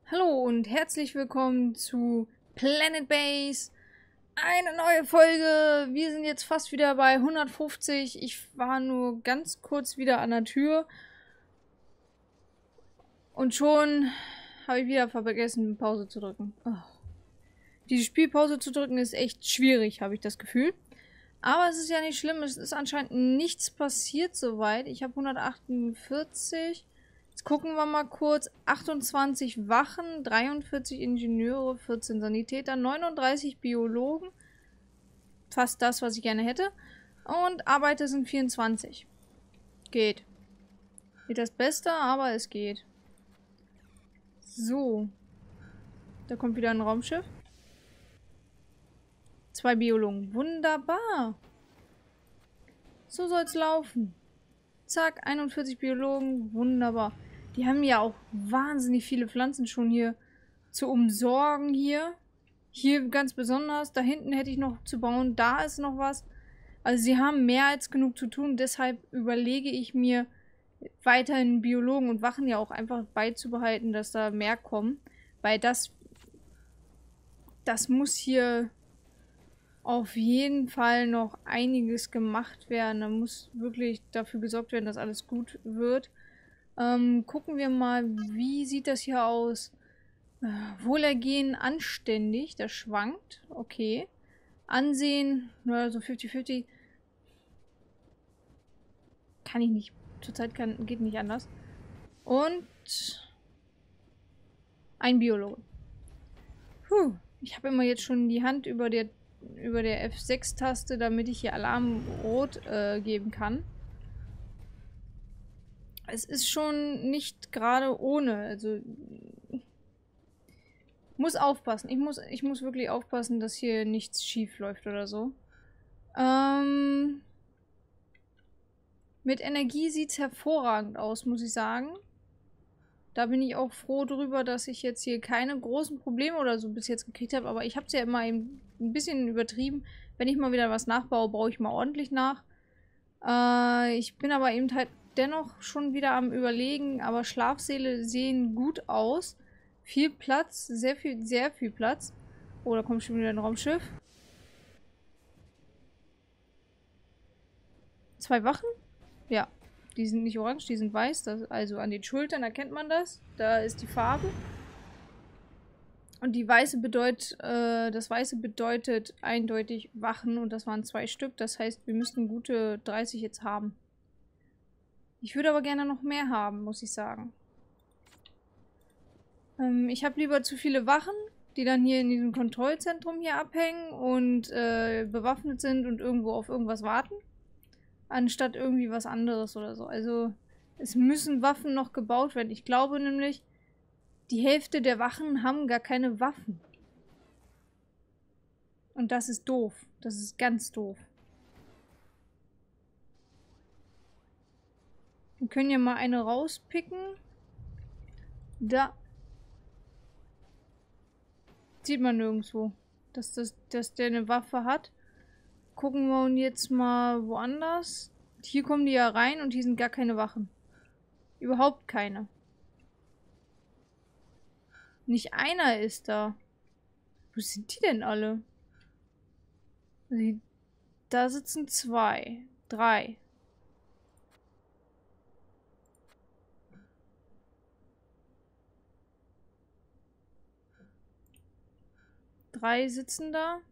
Hallo und herzlich willkommen zu Planet Base. Eine neue Folge. Wir sind jetzt fast wieder bei 150. Ich war nur ganz kurz wieder an der Tür. Und schon habe ich wieder vergessen, Pause zu drücken. Oh. Diese Spielpause zu drücken ist echt schwierig, habe ich das Gefühl. Aber es ist ja nicht schlimm. Es ist anscheinend nichts passiert soweit. Ich habe 148. Jetzt gucken wir mal kurz. 28 Wachen, 43 Ingenieure, 14 Sanitäter, 39 Biologen. Fast das, was ich gerne hätte. Und Arbeiter sind 24. Geht. Nicht das Beste, aber es geht. So. Da kommt wieder ein Raumschiff. 2 Biologen. Wunderbar. So soll's laufen. Zack, 41 Biologen. Wunderbar. Die haben ja auch wahnsinnig viele Pflanzen schon hier zu umsorgen hier. Hier ganz besonders. Da hinten hätte ich noch zu bauen. Da ist noch was. Also sie haben mehr als genug zu tun. Deshalb überlege ich mir, weiterhin Biologen und Wachen ja auch einfach beizubehalten, dass da mehr kommen. Weil das muss hier auf jeden Fall noch einiges gemacht werden. Da muss wirklich dafür gesorgt werden, dass alles gut wird. Gucken wir mal, wie sieht das hier aus? Wohlergehen anständig, das schwankt. Okay. Ansehen, naja, so 50-50. Kann ich nicht. Zurzeit geht nicht anders. Und ein Biologe. Puh. Ich habe immer jetzt schon die Hand über der F6-Taste, damit ich hier Alarm rot geben kann. Es ist schon nicht gerade ohne. Also muss aufpassen. Ich muss wirklich aufpassen, dass hier nichts schief läuft oder so. Mit Energie sieht es hervorragend aus, muss ich sagen. Da bin ich auch froh drüber, dass ich jetzt hier keine großen Probleme oder so bis jetzt gekriegt habe. Aber ich habe es ja immer eben ein bisschen übertrieben. Wenn ich mal wieder was nachbaue, baue ich mal ordentlich nach. Ich bin aber eben halt dennoch schon wieder am Überlegen. Aber Schlafsäle sehen gut aus. Viel Platz, sehr viel Platz. Oh, da kommt schon wieder ein Raumschiff. 2 Wachen? Ja. Die sind nicht orange, die sind weiß. Also an den Schultern erkennt man das. Da ist die Farbe. Und das Weiße bedeutet eindeutig Wachen. Und das waren 2 Stück. Das heißt, wir müssten gute 30 jetzt haben. Ich würde aber gerne noch mehr haben, muss ich sagen. Ich habe lieber zu viele Wachen, die dann hier in diesem Kontrollzentrum hier abhängen und bewaffnet sind und irgendwo auf irgendwas warten. Anstatt irgendwie was anderes oder so. Also es müssen Waffen noch gebaut werden. Ich glaube nämlich, die Hälfte der Wachen haben gar keine Waffen. Und das ist doof. Das ist ganz doof. Wir können ja mal eine rauspicken. Da. Sieht man nirgendwo, dass der eine Waffe hat. Gucken wir uns jetzt mal woanders. Hier kommen die ja rein und hier sind gar keine Wachen. Überhaupt keine. Nicht einer ist da. Wo sind die denn alle? Da sitzen 2. 3. Drei sitzen da.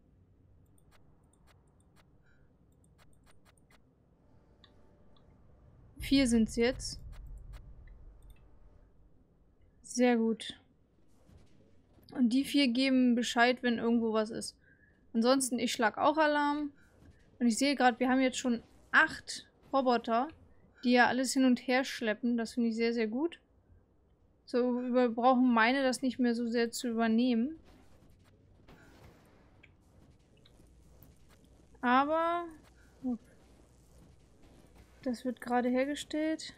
Vier sind es jetzt. Sehr gut. Und die 4 geben Bescheid, wenn irgendwo was ist. Ansonsten, ich schlag auch Alarm. Und ich sehe gerade, wir haben jetzt schon 8 Roboter, die ja alles hin und her schleppen. Das finde ich sehr, sehr gut. So brauchen meine das nicht mehr so sehr zu übernehmen. Aber das wird gerade hergestellt.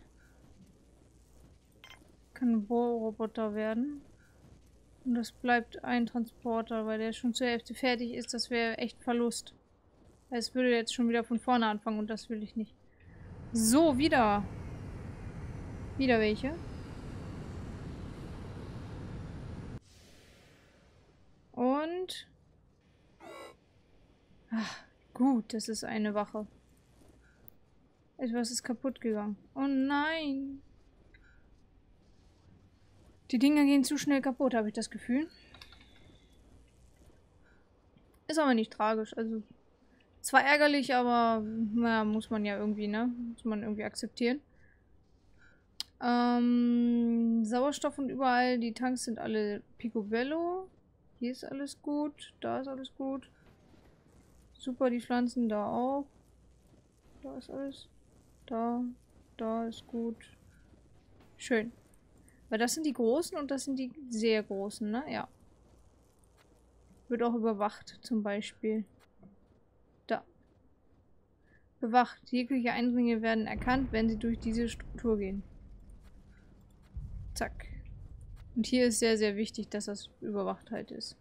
Kann ein Bohrroboter werden. Und das bleibt ein Transporter, weil der schon zur Hälfte fertig ist. Das wäre echt Verlust. Es würde jetzt schon wieder von vorne anfangen und das will ich nicht. So, wieder. Wieder welche. Und... Ach, gut, das ist eine Wache. Etwas ist kaputt gegangen. Oh nein. Die Dinger gehen zu schnell kaputt, habe ich das Gefühl. Ist aber nicht tragisch. Also, zwar ärgerlich, aber naja, muss man ja irgendwie, ne? Muss man irgendwie akzeptieren. Sauerstoff und überall. Die Tanks sind alle picobello. Hier ist alles gut. Da ist alles gut. Super, die Pflanzen da auch. Da ist alles. Da ist gut. Schön. Weil das sind die großen und das sind die sehr großen, ne? Ja. Wird auch überwacht, zum Beispiel. Da. Bewacht. Jegliche Eindringlinge werden erkannt, wenn sie durch diese Struktur gehen. Zack. Und hier ist sehr, sehr wichtig, dass das überwacht halt ist.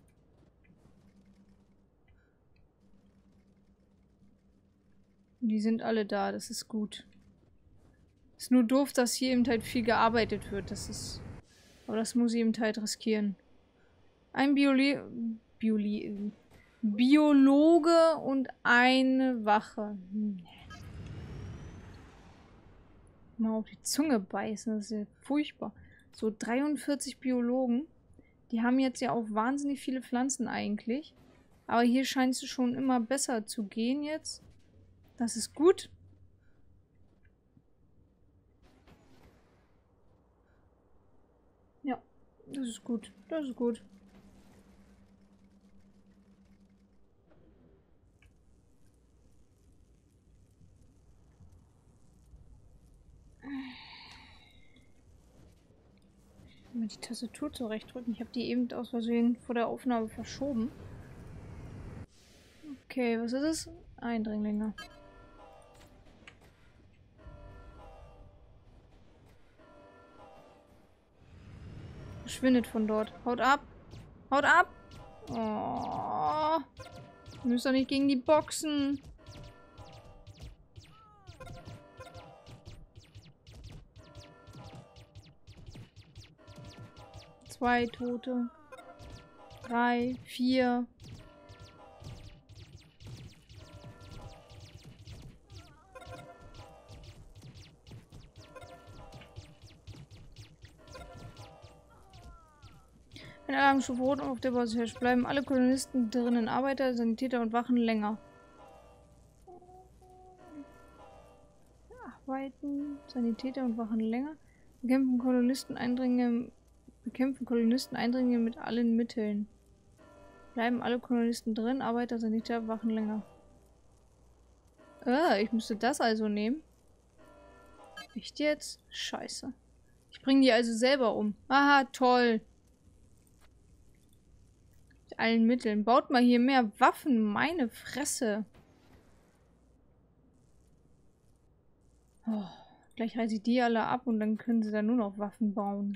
Die sind alle da, das ist gut. Ist nur doof, dass hier eben halt viel gearbeitet wird. Das ist. Aber das muss ich eben halt riskieren. Ein Biologe und eine Wache. Mal auf die Zunge beißen, das ist ja furchtbar. So 43 Biologen. Die haben jetzt ja auch wahnsinnig viele Pflanzen eigentlich. Aber hier scheint es schon immer besser zu gehen jetzt. Das ist gut. Ja, das ist gut. Das ist gut. Mal die Tastatur zurechtdrücken. Ich habe die eben aus Versehen vor der Aufnahme verschoben. Okay, was ist es? Eindringlinge. Verschwindet von dort. Haut ab! Haut ab! Oh. Ihr müsst doch nicht gegen die Boxen. Zwei Tote. 3, 4. Wenn Alarmstufe Rot auf der Basis herrscht, bleiben alle Kolonisten drinnen, Arbeiter, Sanitäter und Wachen länger. Arbeiten, Sanitäter und Wachen länger. Bekämpfen Kolonisten Eindringlinge mit allen Mitteln. Bleiben alle Kolonisten drin, Arbeiter, Sanitäter, Wachen länger. Ich müsste das also nehmen. Echt jetzt? Scheiße. Ich bringe die also selber um. Aha, toll. Mit allen Mitteln. Baut mal hier mehr Waffen. Meine Fresse. Oh, gleich reiße ich die alle ab und dann können sie da nur noch Waffen bauen.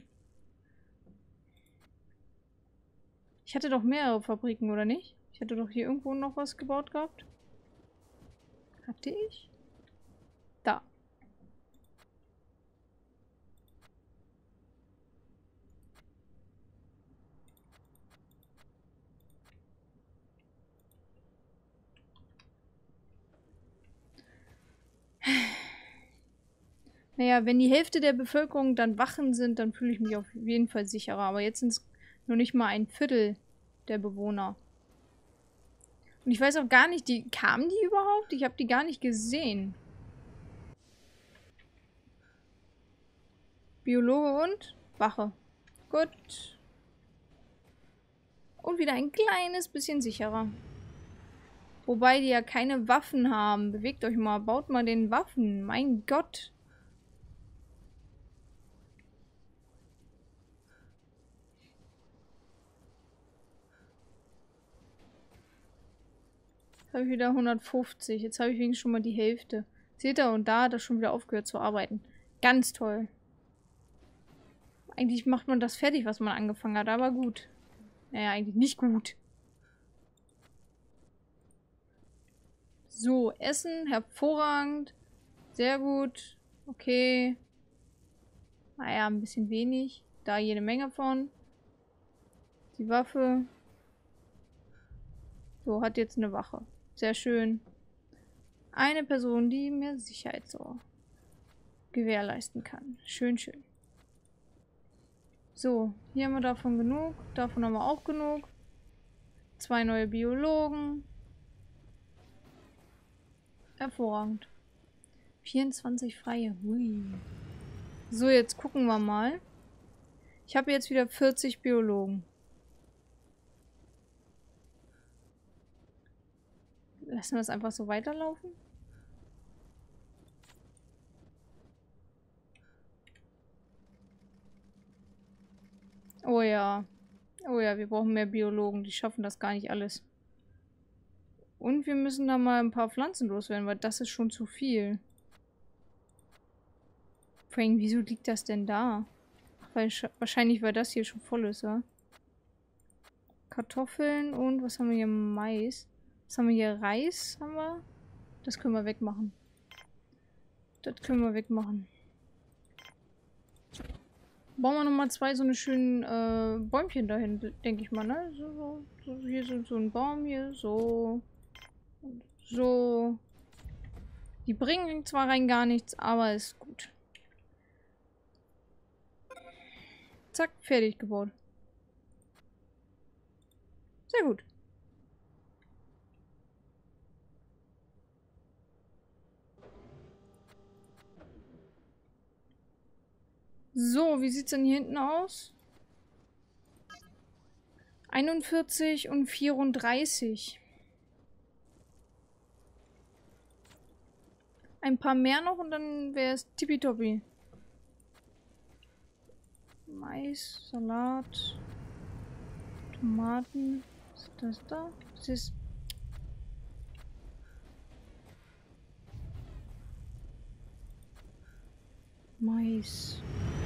Ich hatte doch mehrere Fabriken, oder nicht? Ich hatte doch hier irgendwo noch was gebaut gehabt. Hatte ich? Da. Naja, wenn die Hälfte der Bevölkerung dann Wachen sind, dann fühle ich mich auf jeden Fall sicherer. Aber jetzt sind es nur nicht mal ein Viertel der Bewohner. Und ich weiß auch gar nicht, kamen die überhaupt? Ich habe die gar nicht gesehen. Biologe und Wache. Gut. Und wieder ein kleines bisschen sicherer. Wobei die ja keine Waffen haben. Bewegt euch mal, baut mal den Waffen. Mein Gott. Jetzt habe ich wieder 150. Jetzt habe ich wenigstens schon mal die Hälfte. Seht ihr, und da hat er schon wieder aufgehört zu arbeiten. Ganz toll. Eigentlich macht man das fertig, was man angefangen hat, aber gut. Naja, eigentlich nicht gut. So, Essen, hervorragend. Sehr gut. Okay. Naja, ein bisschen wenig. Da jede Menge von. Die Waffe. So, hat jetzt eine Wache. Sehr schön. Eine Person, die mir Sicherheit so gewährleisten kann. Schön, schön. So, hier haben wir davon genug. Davon haben wir auch genug. 2 neue Biologen. Hervorragend. 24 freie. Hui. So, jetzt gucken wir mal. Ich habe jetzt wieder 40 Biologen. Lassen wir das einfach so weiterlaufen? Oh ja. Oh ja, wir brauchen mehr Biologen. Die schaffen das gar nicht alles. Und wir müssen da mal ein paar Pflanzen loswerden, weil das ist schon zu viel. Vor allem, wieso liegt das denn da? Weil wahrscheinlich, weil das hier schon voll ist, ja? Kartoffeln und was haben wir hier? Mais. Was haben wir hier? Reis haben wir. Das können wir wegmachen. Das können wir wegmachen. Bauen wir nochmal 2 so eine schönen Bäumchen dahin, denke ich mal, ne? So, hier so ein Baum hier, so. Und so. Die bringen zwar rein gar nichts, aber ist gut. Zack, fertig gebaut. Sehr gut. So, wie sieht's denn hier hinten aus? 41 und 34. Ein paar mehr noch und dann wäre es tippitoppi. Mais, Salat, Tomaten. Was ist das da? Das ist... Mais.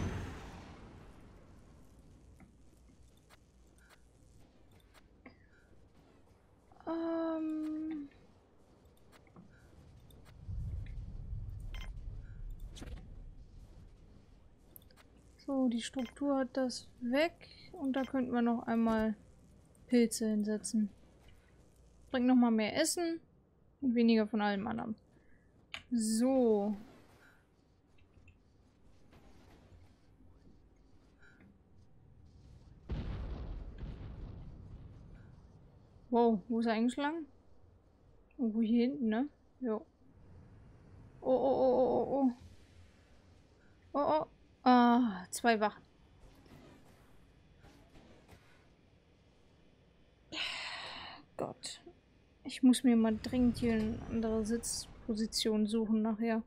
So, die Struktur hat das weg. Und da könnten wir noch einmal Pilze hinsetzen. Bringt nochmal mehr Essen und weniger von allem anderen. So. Wow, wo ist er eingeschlagen? Irgendwo hier hinten, ne? Jo. Oh, oh, oh, oh, oh, oh. Oh, oh. Ah, 2 Wachen. Gott. Ich muss mir mal dringend hier eine andere Sitzposition suchen nachher.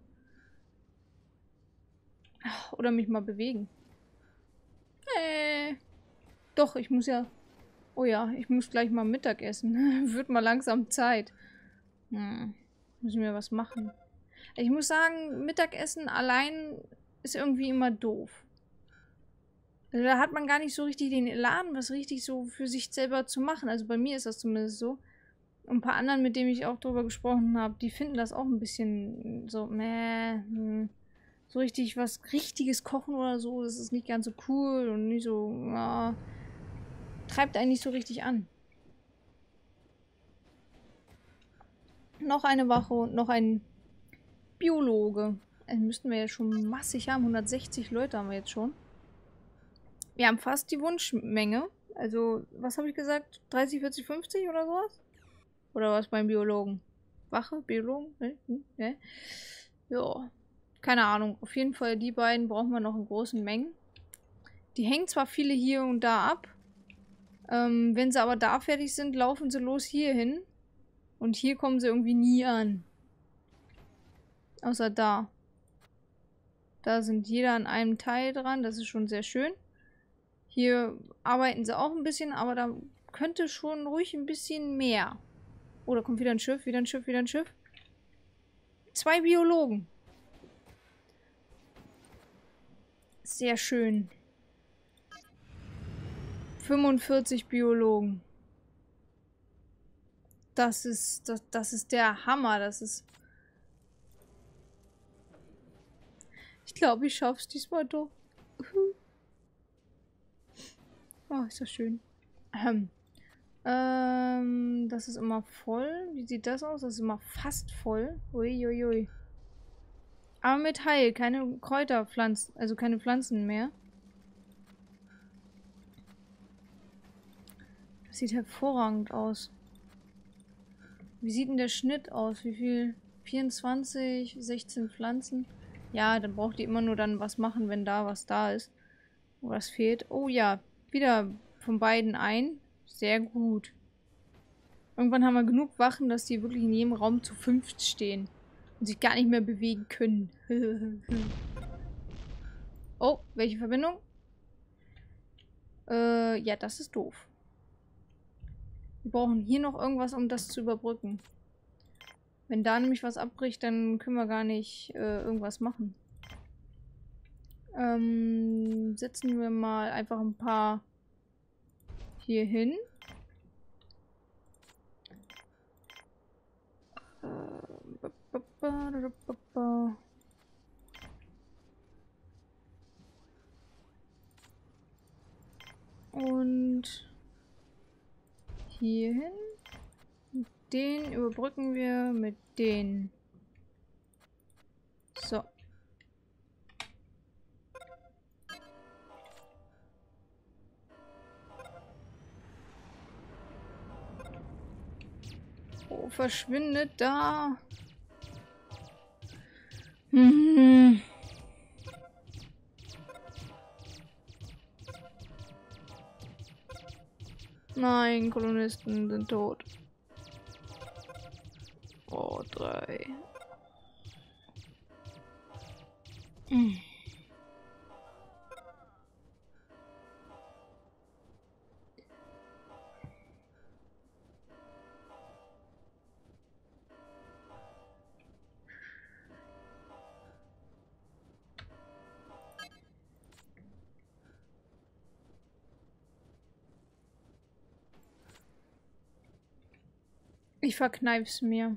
Oder mich mal bewegen. Doch, ich muss ja... Oh ja, ich muss gleich mal Mittag essen. Wird mal langsam Zeit. Müssen wir was machen. Ich muss sagen, Mittagessen allein ist irgendwie immer doof. Also da hat man gar nicht so richtig den Elan, was richtig so für sich selber zu machen. Also bei mir ist das zumindest so. Und ein paar anderen, mit denen ich auch drüber gesprochen habe, die finden das auch ein bisschen so, so richtig was Richtiges kochen oder so, das ist nicht ganz so cool und nicht so, treibt einen nicht so richtig an. Noch eine Wache und noch ein Biologe. Also müssten wir ja schon massig haben. 160 Leute haben wir jetzt schon. Wir haben fast die Wunschmenge. Also, was habe ich gesagt? 30, 40, 50 oder sowas? Oder was beim Biologen? Wache? Biologen? Ne? Ja. Keine Ahnung. Auf jeden Fall, die beiden brauchen wir noch in großen Mengen. Die hängen zwar viele hier und da ab. Wenn sie aber da fertig sind, laufen sie los hier hin. Und hier kommen sie irgendwie nie an. Außer da. Da sind jeder an einem Teil dran. Das ist schon sehr schön. Hier arbeiten sie auch ein bisschen, aber da könnte schon ruhig ein bisschen mehr. Oh, da kommt wieder ein Schiff, wieder ein Schiff, wieder ein Schiff. 2 Biologen. Sehr schön. 45 Biologen. Das ist der Hammer. Das ist... Ich glaube, ich schaff's diesmal doch. Oh, ist das schön. Das ist immer voll. Wie sieht das aus? Das ist immer fast voll. Uiuiui. Aber mit Heil, keine Kräuterpflanzen, also keine Pflanzen mehr. Das sieht hervorragend aus. Wie sieht denn der Schnitt aus? Wie viel? 24, 16 Pflanzen? Ja, dann braucht die immer nur dann was machen, wenn da was da ist. Wo was fehlt. Oh ja, wieder von beiden ein. Sehr gut. Irgendwann haben wir genug Wachen, dass die wirklich in jedem Raum zu 5 stehen. Und sich gar nicht mehr bewegen können. Oh, welche Verbindung? Ja, das ist doof. Wir brauchen hier noch irgendwas, um das zu überbrücken. Wenn da nämlich was abbricht, dann können wir gar nicht irgendwas machen. Setzen wir mal einfach ein paar hier hin. Und hier hin. Den überbrücken wir mit den. So. Oh, verschwindet da. Hm. Nein, Kolonisten sind tot. Oh, 3. Hm. Ich verkneif's mir.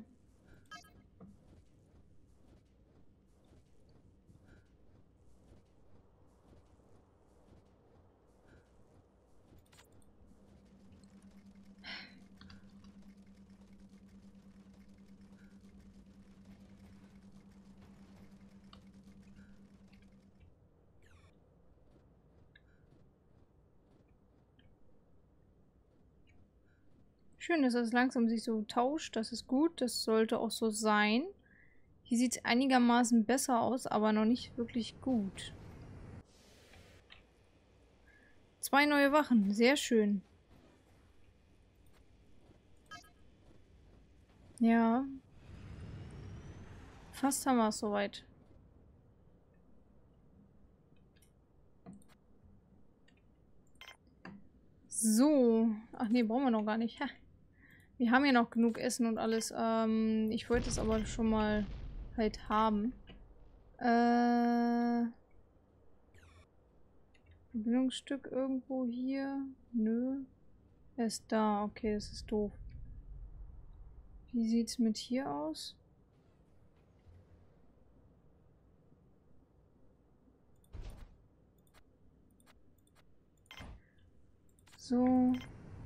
Schön, dass das langsam sich so tauscht. Das ist gut. Das sollte auch so sein. Hier sieht es einigermaßen besser aus, aber noch nicht wirklich gut. 2 neue Wachen. Sehr schön. Ja. Fast haben wir es soweit. So. Ach nee, brauchen wir noch gar nicht. Ha. Wir haben ja noch genug Essen und alles. Ich wollte es aber schon mal halt haben. Verbindungsstück irgendwo hier? Nö. Er ist da. Okay, das ist doof. Wie sieht's mit hier aus? So.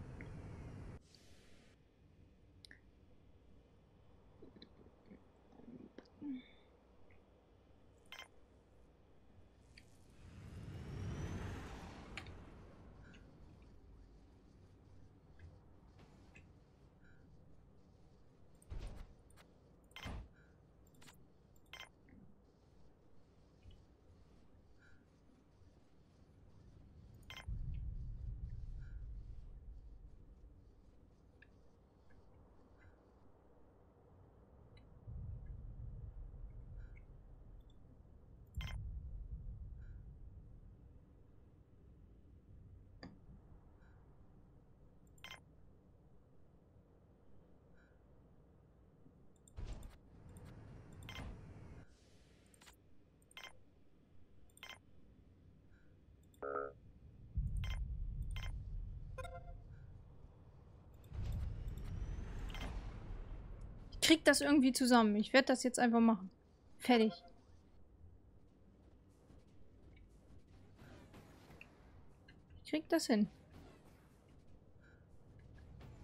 Ich krieg das irgendwie zusammen. Ich werde das jetzt einfach machen. Fertig. Ich krieg das hin.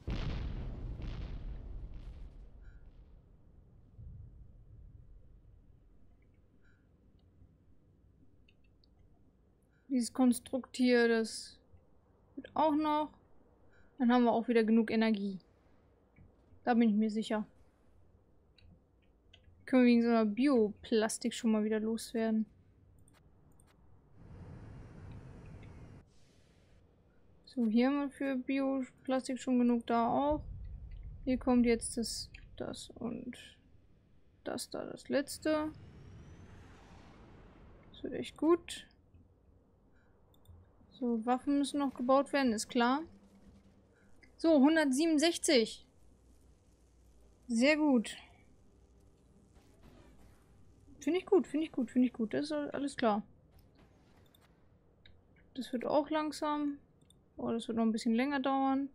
Dieses Konstrukt hier, das wird auch noch. Dann haben wir auch wieder genug Energie. Da bin ich mir sicher. Können wir wegen so einer Bioplastik schon mal wieder loswerden. So, hier haben wir für Bioplastik schon genug, da auch. Hier kommt jetzt das und das da, das letzte. Das wird echt gut. So, Waffen müssen noch gebaut werden, ist klar. So, 167. Sehr gut. Finde ich gut, finde ich gut, finde ich gut. Das ist alles klar. Das wird auch langsam. Oh, das wird noch ein bisschen länger dauern.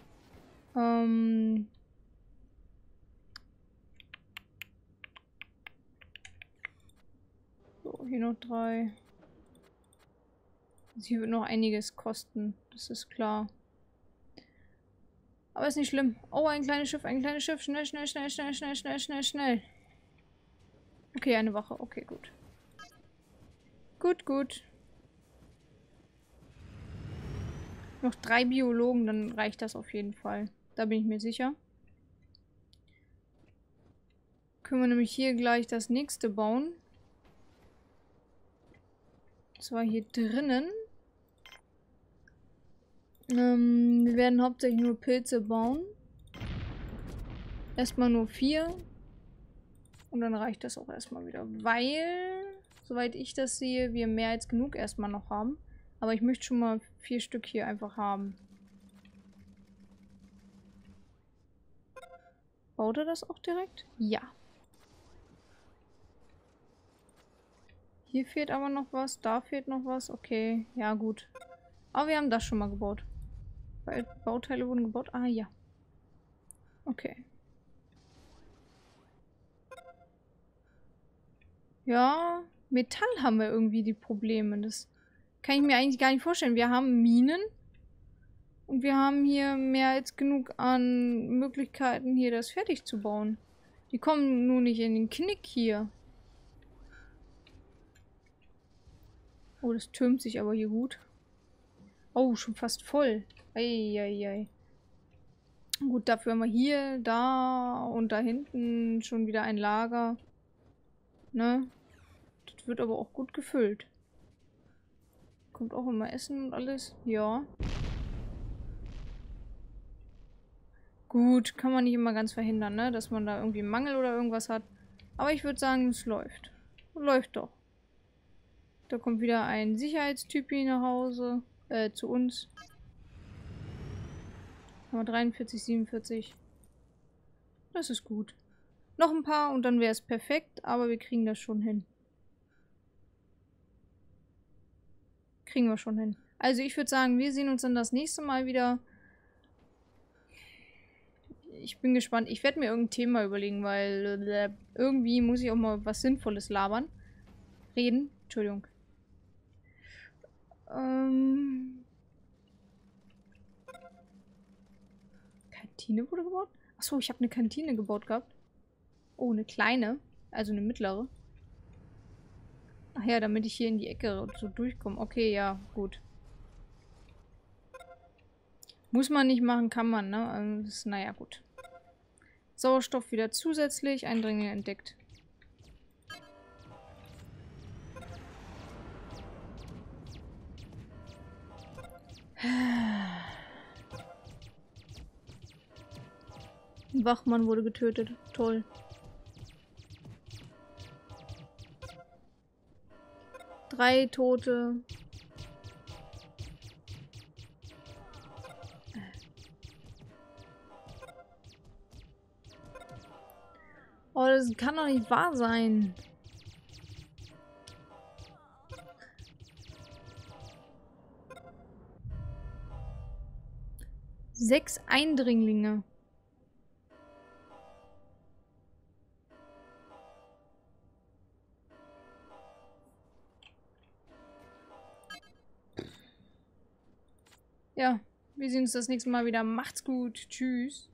So, hier noch 3. Also hier wird noch einiges kosten. Das ist klar. Aber ist nicht schlimm. Oh, ein kleines Schiff, ein kleines Schiff. Schnell, schnell, schnell, schnell, schnell, schnell, schnell, schnell. Okay, eine Wache. Okay, gut. Gut, gut. Noch 3 Biologen, dann reicht das auf jeden Fall. Da bin ich mir sicher. Können wir nämlich hier gleich das nächste bauen. Und zwar hier drinnen. Wir werden hauptsächlich nur Pilze bauen. Erstmal nur 4. Und dann reicht das auch erstmal wieder. Weil, soweit ich das sehe, wir mehr als genug erstmal noch haben. Aber ich möchte schon mal 4 Stück hier einfach haben. Baut er das auch direkt? Ja. Hier fehlt aber noch was. Da fehlt noch was. Okay, ja gut. Aber wir haben das schon mal gebaut. Weil Bauteile wurden gebaut. Ah, ja. Okay. Ja, Metall haben wir irgendwie die Probleme. Das kann ich mir eigentlich gar nicht vorstellen. Wir haben Minen. Und wir haben hier mehr als genug an Möglichkeiten, hier das fertig zu bauen. Die kommen nur nicht in den Knick hier. Oh, das türmt sich aber hier gut. Oh, schon fast voll. Eieiei. Gut, dafür haben wir hier, da und da hinten schon wieder ein Lager. Ne? Das wird aber auch gut gefüllt. Kommt auch immer Essen und alles. Ja. Gut, kann man nicht immer ganz verhindern, ne? Dass man da irgendwie einen Mangel oder irgendwas hat. Aber ich würde sagen, es läuft. Läuft doch. Da kommt wieder ein Sicherheitstypi nach Hause. Zu uns. Haben wir 43, 47. Das ist gut. Noch ein paar und dann wäre es perfekt, aber wir kriegen das schon hin. Kriegen wir schon hin. Also ich würde sagen, wir sehen uns dann das nächste Mal wieder. Ich bin gespannt. Ich werde mir irgendein Thema überlegen, weil irgendwie muss ich auch mal was Sinnvolles labern. Reden. Entschuldigung. Kantine wurde gebaut? Achso, ich habe eine Kantine gebaut gehabt. Oh, eine kleine. Also eine mittlere. Ach ja, damit ich hier in die Ecke so durchkomme. Okay, ja, gut. Muss man nicht machen, kann man, ne? Also, naja, gut. Sauerstoff wieder zusätzlich. Eindringlinge entdeckt. Ein Wachmann wurde getötet. Toll. Drei Tote. Oh, das kann doch nicht wahr sein. Sechs Eindringlinge. Ja, wir sehen uns das nächste Mal wieder. Macht's gut. Tschüss.